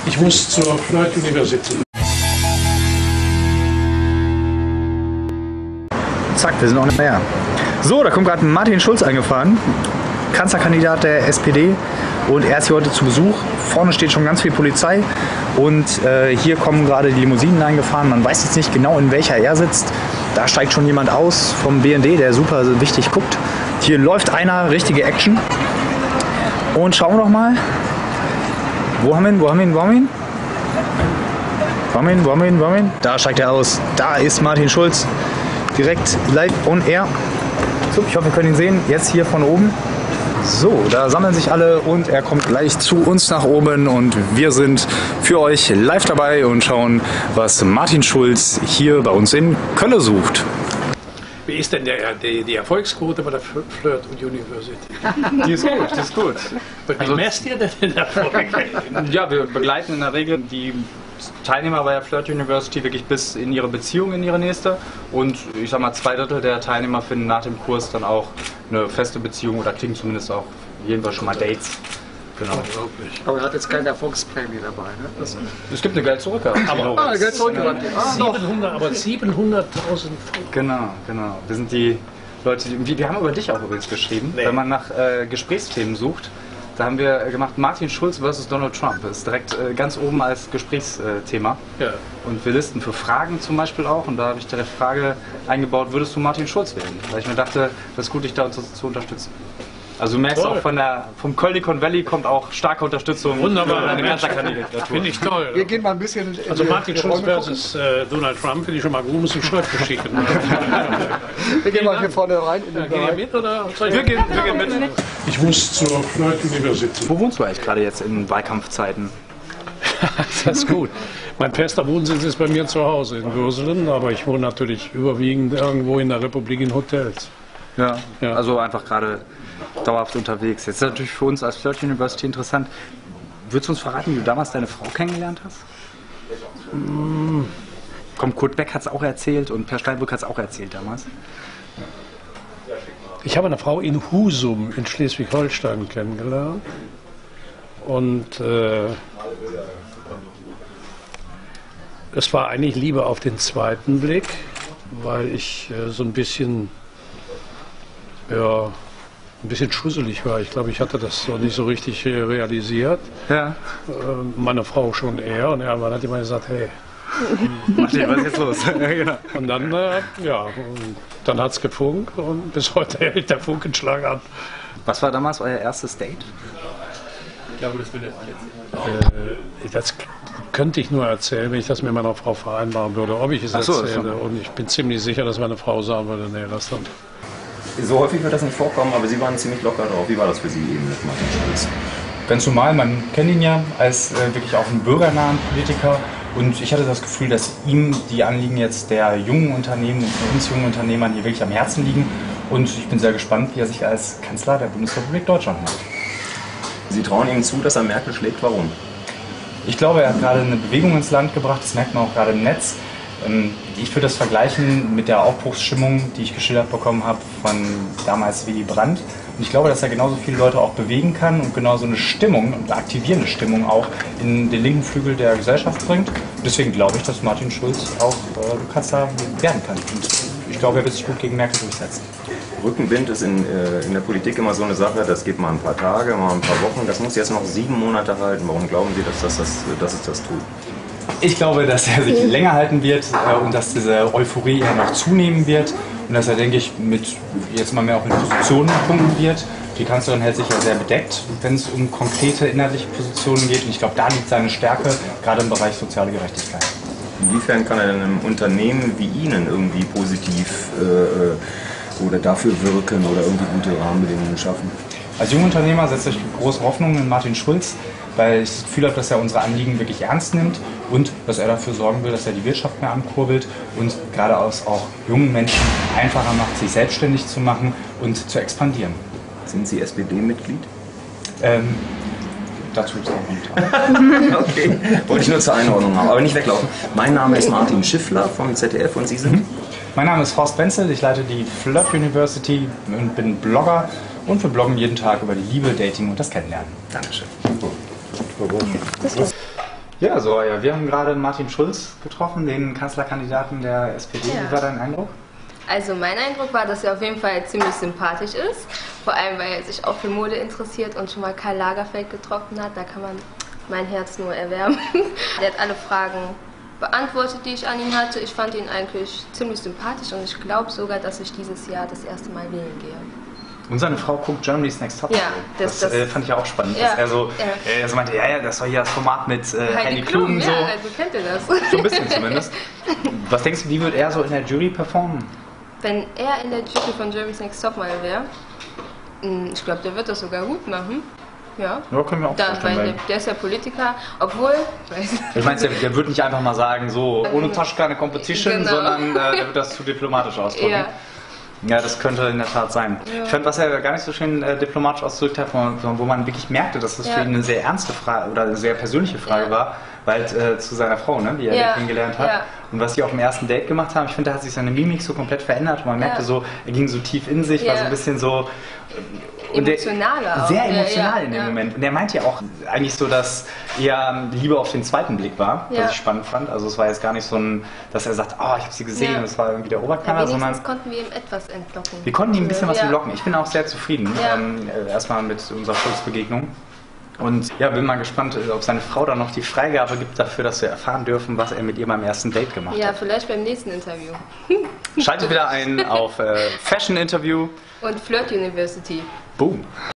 Ich muss zur Flirt University. Zack, wir sind auch näher. So, da kommt gerade Martin Schulz eingefahren, Kanzlerkandidat der SPD, und er ist hier heute zu Besuch. Vorne steht schon ganz viel Polizei und hier kommen gerade die Limousinen eingefahren. Man weiß jetzt nicht genau, in welcher er sitzt. Da steigt schon jemand aus vom BND, der super wichtig guckt. Hier läuft einer, richtige Action. Und schauen wir doch mal. Wo haben wir ihn? Wo haben wir ihn? Wo haben wir ihn? Wo haben wir ihn? Wo haben wir ihn? Wo haben wir ihn? Da steigt er aus. Da ist Martin Schulz. Direkt live on air. So, ich hoffe, wir können ihn sehen. Jetzt hier von oben. So, da sammeln sich alle und er kommt gleich zu uns nach oben und wir sind für euch live dabei und schauen, was Martin Schulz hier bei uns in Köln sucht. Wie ist denn die Erfolgsquote bei der Flirt University? Die ist gut, die ist gut. Wie messt ihr denn den Erfolg? Ja, wir begleiten in der Regel die Teilnehmer bei der Flirt University wirklich bis in ihre Beziehung, in ihre nächste. Und ich sag mal, 2/3 der Teilnehmer finden nach dem Kurs dann auch eine feste Beziehung oder kriegen zumindest auch jedenfalls schon mal Dates. Genau. Aber er hat jetzt keine Erfolgsprämie dabei, ne? Es gibt eine Geld zurück. Aber Geld zurückgewandt. 700.000. Genau, genau. Wir sind die Leute, wir haben über dich auch übrigens geschrieben, wenn man nach Gesprächsthemen sucht. Da haben wir gemacht, Martin Schulz versus Donald Trump. Das ist direkt ganz oben als Gesprächsthema. Ja. Und wir listen für Fragen zum Beispiel auch. Und da habe ich direkt Frage eingebaut, würdest du Martin Schulz wählen? Weil ich mir dachte, das ist gut, dich da zu unterstützen. Also du merkst auch vom Köln Valley kommt auch starke Unterstützung. Wunderbar. Für eine Kanzlerkandidatur. Finde ich toll. Wir gehen mal ein bisschen. Also Martin Schulz versus Donald Trump finde ich schon mal gut, muss ich Schrift schicken. Wir gehen mal hier vorne rein in den Geht ihr Bereich. mit oder? Wir gehen mit. Ich muss zur Flirt University. Wo wohnst du eigentlich gerade jetzt in Wahlkampfzeiten? Das ist gut. Mein fester Wohnsitz ist bei mir zu Hause in Würselen, aber ich wohne natürlich überwiegend irgendwo in der Republik in Hotels. Ja, Ja. also einfach gerade dauerhaft unterwegs. Jetzt ist natürlich für uns als Flirt University interessant. Würdest du uns verraten, wie du damals deine Frau kennengelernt hast? Komm, Kurt Beck hat es auch erzählt und Per Steinbrück hat es auch erzählt damals. Ich habe eine Frau in Husum in Schleswig-Holstein kennengelernt und es war eigentlich Liebe auf den zweiten Blick, weil ich so ein bisschen, ja, ein bisschen schusselig war. Ich glaube, ich hatte das so nicht so richtig realisiert. Ja. Meine Frau schon eher und irgendwann hat immer gesagt, hey. Martin, was ist jetzt los? Ja, genau. Und dann, ja, und dann hat es gefunkt und bis heute hält der Funkenschlag an. Was war damals euer erstes Date? Das könnte ich nur erzählen, wenn ich das mit meiner Frau vereinbaren würde, ob ich es Ach so, erzähle. Und ich bin ziemlich sicher, dass meine Frau sagen würde, nee, lass dann. So häufig wird das nicht vorkommen, aber Sie waren ziemlich locker drauf. Wie war das für Sie eben mit Martin Schulz? Ganz normal, man kennt ihn ja als wirklich auch einen bürgernahen Politiker und ich hatte das Gefühl, dass ihm die Anliegen jetzt der jungen Unternehmen und von uns jungen Unternehmern hier wirklich am Herzen liegen und ich bin sehr gespannt, wie er sich als Kanzler der Bundesrepublik Deutschland macht. Sie trauen ihm zu, dass er Merkel schlägt. Warum? Ich glaube, er hat gerade eine Bewegung ins Land gebracht, das merkt man auch gerade im Netz. Ich würde das vergleichen mit der Aufbruchsstimmung, die ich geschildert bekommen habe von damals Willy Brandt. Und ich glaube, dass er genauso viele Leute auch bewegen kann und genauso eine Stimmung, eine aktivierende Stimmung auch in den linken Flügel der Gesellschaft bringt. Und deswegen glaube ich, dass Martin Schulz auch Kanzler werden kann. Und ich glaube, er wird sich gut gegen Merkel durchsetzen. Rückenwind ist in der Politik immer so eine Sache, das geht mal ein paar Tage, mal ein paar Wochen. Das muss jetzt noch 7 Monate halten. Warum glauben Sie, dass es das tut? Ich glaube, dass er sich länger halten wird und dass diese Euphorie eher noch zunehmen wird und dass er, denke ich, mit jetzt mal mehr auch in Positionen punkten wird. Die Kanzlerin hält sich ja sehr bedeckt, wenn es um konkrete inhaltliche Positionen geht und ich glaube, da liegt seine Stärke, gerade im Bereich soziale Gerechtigkeit. Inwiefern kann er denn einem Unternehmen wie Ihnen irgendwie positiv oder dafür wirken oder irgendwie gute Rahmenbedingungen schaffen? Als Jungunternehmer setze ich große Hoffnungen in Martin Schulz, weil ich das Gefühl habe, dass er unsere Anliegen wirklich ernst nimmt und dass er dafür sorgen will, dass er die Wirtschaft mehr ankurbelt und geradeaus auch jungen Menschen einfacher macht, sich selbstständig zu machen und zu expandieren. Sind Sie SPD-Mitglied? Dazu ist noch Okay, wollte ich nur zur Einordnung haben, aber nicht weglaufen. Mein Name ist Martin Schiffler vom ZDF und Sie sind? Mein Name ist Horst Wenzel, ich leite die Flirt University und bin Blogger und wir bloggen jeden Tag über die Liebe, Dating und das Kennenlernen. Dankeschön. Ja, so, ja, wir haben gerade Martin Schulz getroffen, den Kanzlerkandidaten der SPD. Ja. Wie war dein Eindruck? Also mein Eindruck war, dass er auf jeden Fall ziemlich sympathisch ist. Vor allem, weil er sich auch für Mode interessiert und schon mal Karl Lagerfeld getroffen hat. Da kann man mein Herz nur erwärmen. Er hat alle Fragen beantwortet, die ich an ihn hatte. Ich fand ihn eigentlich ziemlich sympathisch und ich glaube sogar, dass ich dieses Jahr das erste Mal wählen gehe. Und seine Frau guckt Germany's Next Top. Ja, das das fand ich auch spannend. Ja, Dass er so, ja. er so meinte, ja, das war hier das Format mit Heidi Klum. Ja, So. also kennt ihr das. So ein bisschen zumindest. Was denkst du, wie wird er so in der Jury performen? Wenn er in der Jury von Germany's Next Topmodel wäre, ich glaube, der wird das sogar gut machen. Ja. Ja, können wir auch vorstellen. Weil der ist ja Politiker, obwohl... Ich meine, der wird nicht einfach mal sagen, so ohne Tasche keine Competition, Genau. sondern der wird das zu diplomatisch ausdrücken. Ja. Ja, das könnte in der Tat sein. Ja. Ich fand, was er gar nicht so schön diplomatisch ausgedrückt hat, wo man wirklich merkte, dass das Ja. für ihn eine sehr ernste Frage oder eine sehr persönliche Frage Ja. war, weil zu seiner Frau, ne, die er Ja. kennengelernt hat. Ja. Und was sie auf dem ersten Date gemacht haben, ich finde, da hat sich seine Mimik so komplett verändert. Und man merkte Ja. so, er ging so tief in sich, war so Ja. ein bisschen so... Und Emotionaler auch. sehr Ja, emotional ja, in dem ja. Moment. Und er meinte ja auch eigentlich so, dass eher Liebe auf den zweiten Blick war, Ja. was ich spannend fand. Also es war jetzt gar nicht so ein, dass er sagt, oh, ich habe sie gesehen Ja. und es war irgendwie der Ja, Oberknaller, sondern wenigstens konnten wir ihm etwas entlocken. wir konnten ihm ein bisschen was Ja. entlocken. Ich bin auch sehr zufrieden, Ja. erstmal mit unserer Schulzbegegnung. Und ja, bin mal gespannt, ob seine Frau dann noch die Freigabe gibt dafür, dass wir erfahren dürfen, was er mit ihr beim ersten Date gemacht Ja, hat. vielleicht beim nächsten Interview. Schaltet wieder ein auf Fashion Interview. Und Flirt University. Boom.